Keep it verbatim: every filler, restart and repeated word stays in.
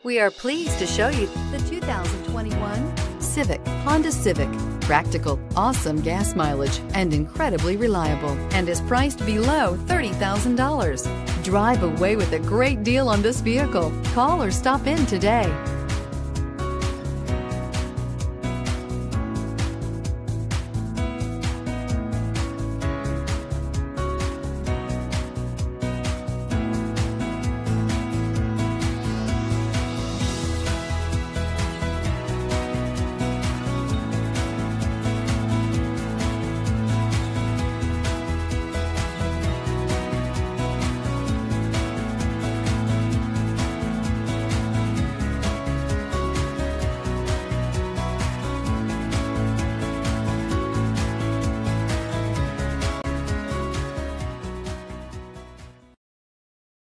We are pleased to show you the two thousand twenty-one Civic, Honda Civic. Practical, awesome gas mileage, and incredibly reliable, and is priced below thirty thousand dollars. Drive away with a great deal on this vehicle. Call or stop in today.